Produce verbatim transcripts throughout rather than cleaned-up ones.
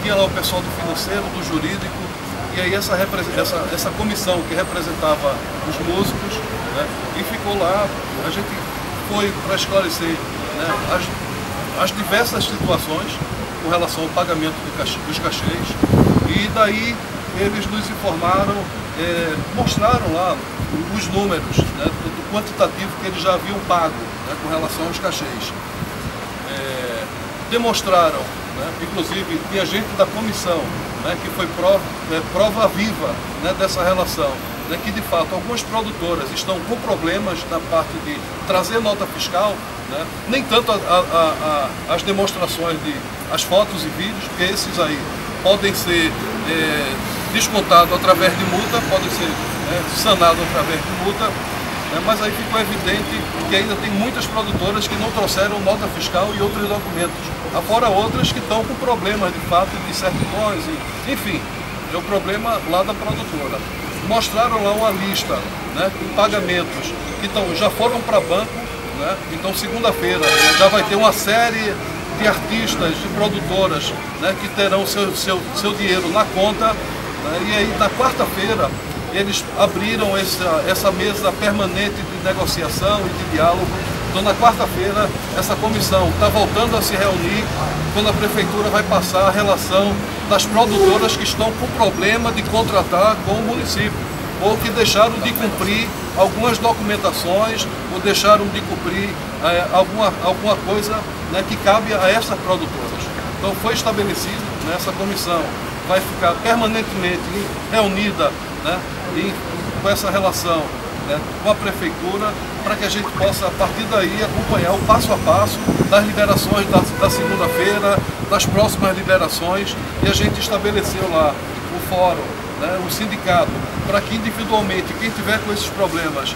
tinha lá o pessoal do financeiro, do jurídico, e aí essa, essa, essa comissão que representava os músicos, né, e ficou lá, a gente foi para esclarecer, né, as, as diversas situações com relação ao pagamento do cachê, dos cachês, e daí eles nos informaram, é, mostraram lá os números, né, do quantitativo que eles já haviam pago, né, com relação aos cachês. É, demonstraram, né, inclusive tinha gente da comissão, né, que foi prova, é, prova viva, né, dessa relação, né, que de fato algumas produtoras estão com problemas na parte de trazer nota fiscal, né, nem tanto a, a, a, as demonstrações de as fotos e vídeos, porque esses aí podem ser é, descontados através de multa, podem ser é, sanados através de multa, né, mas aí ficou evidente que ainda tem muitas produtoras que não trouxeram nota fiscal e outros documentos, afora outras que estão com problemas de fato de certidões, e, enfim, é o problema lá da produtora. Mostraram lá uma lista, né, com pagamentos que tão, já foram para banco, né, então segunda-feira já vai ter uma série de artistas, de produtoras, né, que terão seu, seu, seu dinheiro na conta, né, e aí na quarta-feira eles abriram essa, essa mesa permanente de negociação e de diálogo. Então na quarta-feira essa comissão está voltando a se reunir quando a prefeitura vai passar a relação das produtoras que estão com problema de contratar com o município, ou que deixaram de cumprir algumas documentações, ou deixaram de cumprir é, alguma, alguma coisa, né, que cabe a essas produtoras. Então foi estabelecido, né, essa comissão vai ficar permanentemente reunida, né, e, com essa relação, né, com a prefeitura, para que a gente possa, a partir daí, acompanhar o passo a passo das liberações da, da segunda-feira, das próximas liberações, e a gente estabeleceu lá o fórum, né, o sindicato, para que individualmente, quem tiver com esses problemas,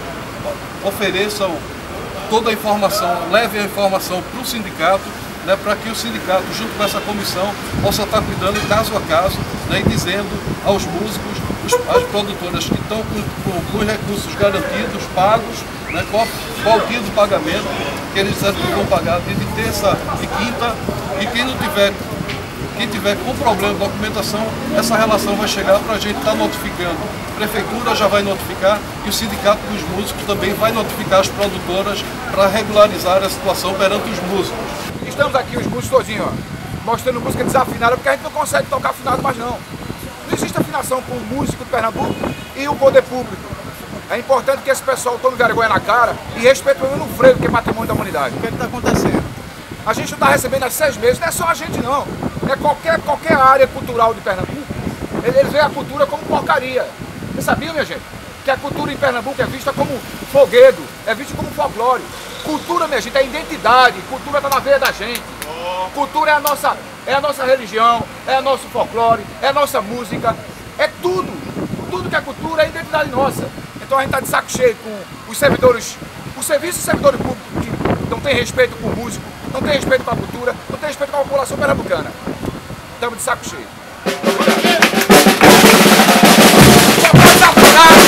ofereçam toda a informação, leve a informação para o sindicato, né, para que o sindicato, junto com essa comissão, possa estar cuidando caso a caso, né, e dizendo aos músicos, as produtoras que estão com, com, com os recursos garantidos, pagos, né, qual, qual dia do pagamento que eles vão pagar, dia de terça e quinta, e quem não tiver, quem tiver com problema de documentação, essa relação vai chegar para a gente estar notificando. A prefeitura já vai notificar e o sindicato dos músicos também vai notificar as produtoras para regularizar a situação perante os músicos. Estamos aqui, os músicos todinhos, ó, mostrando música desafinada, porque a gente não consegue tocar afinado mais não. Não existe afinação com o músico de Pernambuco e o poder público. É importante que esse pessoal tome vergonha na cara e respeite pelo menos o freio, que é patrimônio da humanidade. O que é que está acontecendo? A gente não está recebendo há seis meses, não é só a gente não. É qualquer, qualquer área cultural de Pernambuco, eles veem a cultura como porcaria. Você sabia, minha gente, que a cultura em Pernambuco é vista como foguedo, é vista como folclore. Cultura, minha gente, é identidade, cultura está na veia da gente. Cultura é a nossa, é a nossa religião, é o nosso folclore, é a nossa música, é tudo. Tudo que é cultura é identidade nossa. Então a gente está de saco cheio com os servidores, o serviço de servidores públicos que não tem respeito com o músico, não tem respeito com a cultura, não tem respeito com a população pernambucana. Estamos de saco cheio. Obrigado.